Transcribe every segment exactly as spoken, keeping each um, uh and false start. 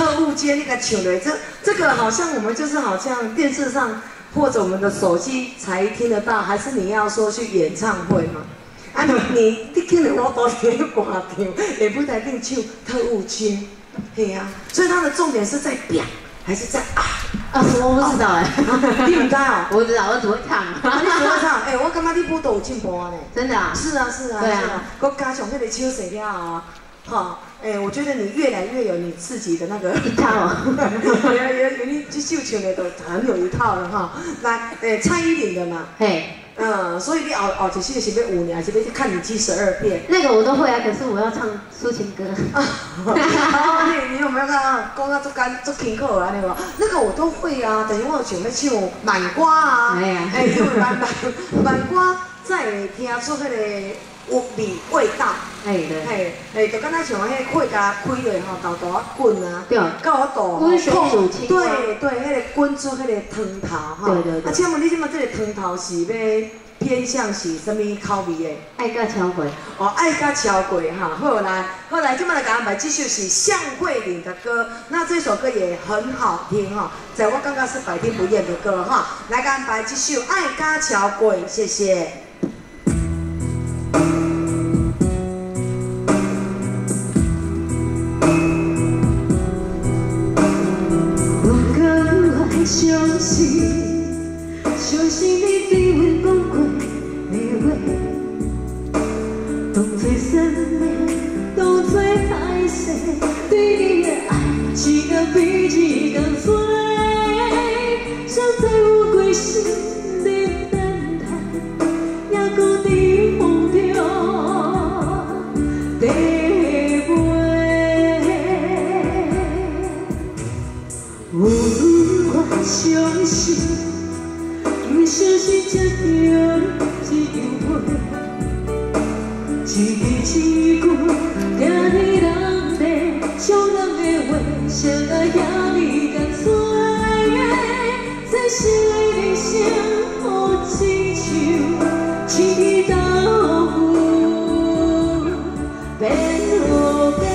特务间那个唱的，这这个好像我们就是好像电视上或者我们的手机才听得到，还是你要说去演唱会吗？啊，你你听了我多听歌唱，也不一定唱特务间，嘿呀、啊，所以它的重点是在表还是在啊？ 啊，我不知道哎， 你不知道哦？ 我不知道，我只会唱。 啊，你只会唱？哎、欸，我感觉你舞蹈有进步啊呢。 真的啊？ 是啊，是啊， 对啊。 是啊，我加上那个手势了啊，哈，哎、欸，我觉得你越来越有你自己的那个一套。 有有有，你这秀唱的都很有一套了哈。来，哎、欸，蔡依林的嘛。 嘿。 嗯，所以你后后一首是要五年，还是要看你七十二变？ 那个我都会啊，可是我要唱抒情歌。 啊，你你有没有看到讲到做干做辛苦啊？那个那个我都会啊，等于我想要唱满瓜啊， 哎呀， 哎，因为满满满瓜才会听出迄个有味味道。 哎对， 嘿，哎，就敢若像迄火甲开落吼，豆豆啊滚啊， 对， 到我肚滚水煮青蛙， 对对，迄个滚出迄个汤头哈。 对对对。 啊，请问你即马这个汤头是要偏向是什么口味的？ 爱甲超过。 哦，爱甲超过哈。好来，好来，今麦来给安排继续是向慧玲的歌，那这首歌也很好听哈，在我刚刚是百听不厌的歌哈。来给安排继续爱甲超过，谢谢。 相信，相信你对阮讲过的话，当作善良，当作海誓，对你的爱一天比一天多，谁知有过心的等待，也搁在风中低飞。相信，不相信才着一场花，一字一句，听你人的伤人的话，写甲遐尼干脆，这是人生好亲像天豆腐变落白。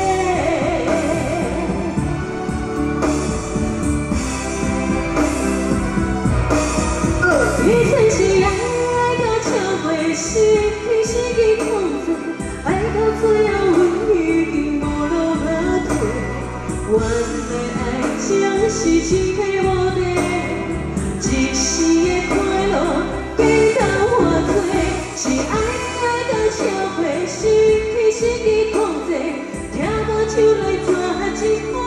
你真是爱到超过时，其实已控制，爱到最后阮已经无路可退。原来爱情是千篇无地，一时的快乐简单偌多，是爱爱到超过时，其实已控制，听无手来抓一回，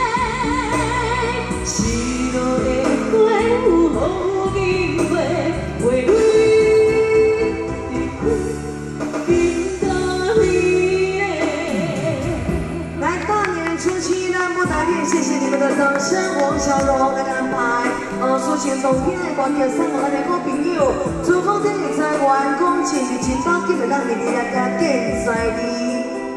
失落的花有雨。为你来，大年初七南部大店，谢谢你们的掌声。王小柔来安排，呃，抒情动听的歌曲，送给咱的好朋友。祝福这理财员工前日前包，今日咱日日日日见在你。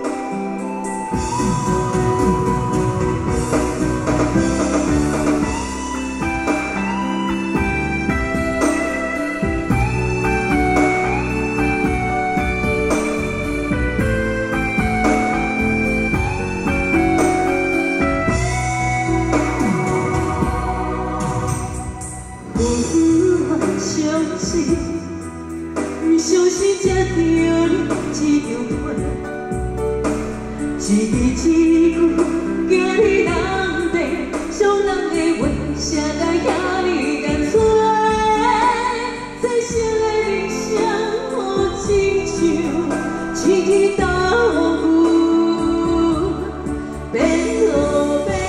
相信才着你一场花，一字一句，惊你人地，伤人的话，写甲遐尼干脆，这是的人生好亲像一天豆腐变落白。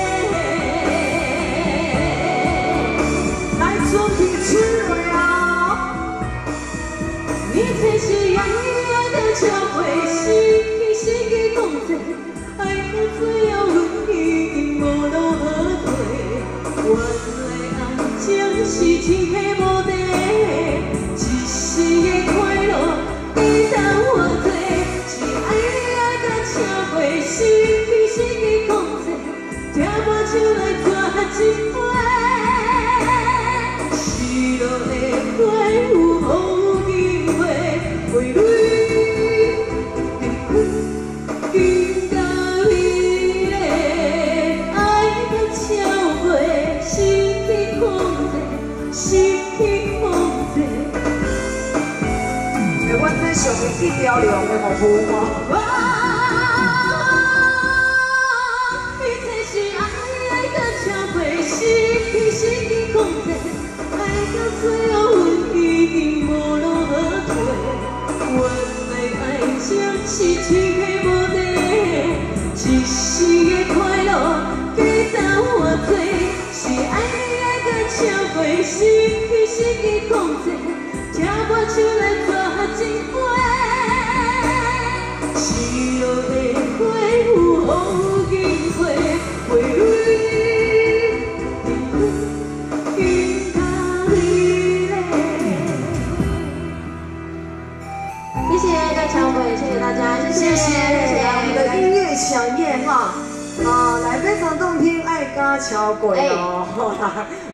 来，主题曲了。 你真是爱爱到超过时，其实已控制，爱到最后阮已经无路可退。原来爱情是千篇无地，一时的快乐简单偌多，是爱爱到超过时，其实已控制，听无手来抓一回，失落的花有雨。为你变开，更加美丽，爱到是去雕龙的服务吗？ 我，一切是爱爱到超过时，其实已讲过，爱到最后阮已经无路可退。阮的爱情是天下无地，一时的快乐加到偌多，是爱你爱到超过时，其实已讲过，听我手来做情花。是落的花有乌银花，花蕊天高美丽。谢谢盖乔伟，谢谢大家，谢谢谢谢，来我们的音乐响宴哈，啊，来非常动听，爱家桥鬼哦。